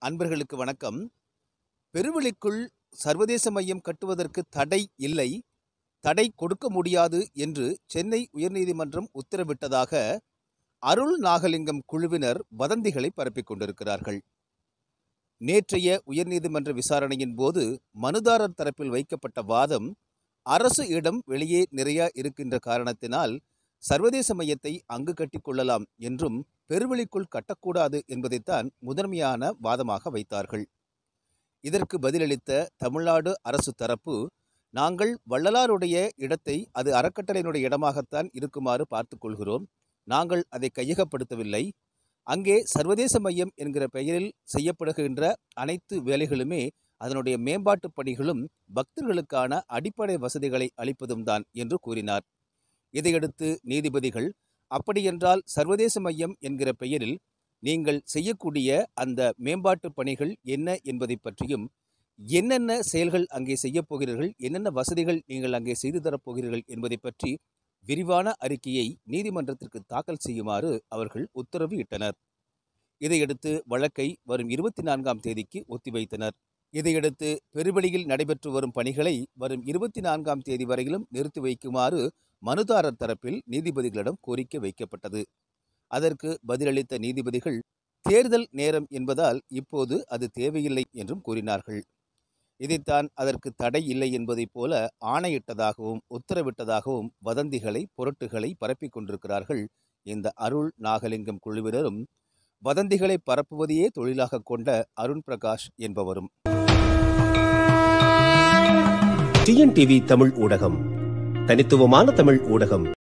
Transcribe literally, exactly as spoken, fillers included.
அன்பர்களுக்கு வணக்கம். பெருவெளிக்குள் சர்வதேச மையம் கட்டுவதற்கு தடை இல்லை, தடை கொடுக்க முடியாது என்று சென்னை உயர்நீதிமன்றம் உத்தரவிட்டதாக அருள் நாகலிங்கம் குழுவினர் வதந்திகளை பரப்பிக் கொண்டிருக்கிறார்கள். நேற்றைய உயர்நீதிமன்ற விசாரணையின் போது மனுதாரர் தரப்பில் வைக்கப்பட்ட வாதம், அரசு இடம் வெளியே நிறைய இருக்கின்ற காரணத்தினால் சர்வதேச மையத்தை அங்கு கட்டிக்கொள்ளலாம் என்றும் பெருவெளிக்குள் கட்டக்கூடாது என்பதைத்தான் முதன்மையான வாதமாக வைத்தார்கள். இதற்கு பதிலளித்த தமிழ்நாடு அரசு தரப்பு, நாங்கள் வள்ளலாருடைய இடத்தை அது அறக்கட்டளையினுடைய இடமாகத்தான் இருக்குமாறு பார்த்து கொள்கிறோம், நாங்கள் அதை கையகப்படுத்தவில்லை, அங்கே சர்வதேச மையம் என்கிற பெயரில் செய்யப்படுகின்ற அனைத்து வேலைகளுமே அதனுடைய மேம்பாட்டு பணிகளும் பக்தர்களுக்கான அடிப்படை வசதிகளை அளிப்பதும் தான் என்று கூறினார். இதையடுத்து நீதிபதிகள், அப்படியென்றால் சர்வதேச மையம் என்கிற பெயரில் நீங்கள் செய்யக்கூடிய அந்த மேம்பாட்டு பணிகள் என்ன என்பதை பற்றியும், என்னென்ன செயல்கள் அங்கே செய்யப் போகிறீர்கள், என்னென்ன வசதிகள் நீங்கள் அங்கே செய்து தரப்போகிறீர்கள் என்பதை பற்றி விரிவான அறிக்கையை நீதிமன்றத்திற்கு தாக்கல் செய்யுமாறு அவர்கள் உத்தரவு இட்டனர். இதையடுத்து வழக்கை வரும் இருபத்தி நான்காம் தேதிக்கு ஒத்திவைத்தனர். இதையடுத்து பெருவெளியில் நடைபெற்று வரும் பணிகளை வரும் இருபத்தி நான்காம் தேதி வரையிலும் நிறுத்தி வைக்குமாறு மனுதாரர் தரப்பில் நீதிபதிகளிடம் கோரிக்கை வைக்கப்பட்டது. அதற்கு பதிலளித்த நீதிபதிகள், தேர்தல் நேரம் என்பதால் இப்போது அது தேவையில்லை என்றும் கூறினார்கள். இதைத்தான் அதற்கு தடை இல்லை என்பதைப் போல ஆணையிட்டதாகவும் உத்தரவிட்டதாகவும் வதந்திகளை புரட்டுகளை பரப்பிக் கொண்டிருக்கிறார்கள் இந்த அருள் நாகலிங்கம் குழுவினரும், வதந்திகளை பரப்புவதையே தொழிலாக கொண்ட அருண் பிரகாஷ் என்பவரும். டிஎன்டிவி தமிழ் ஊடகம், தனித்துவமான தமிழ் ஊடகம்.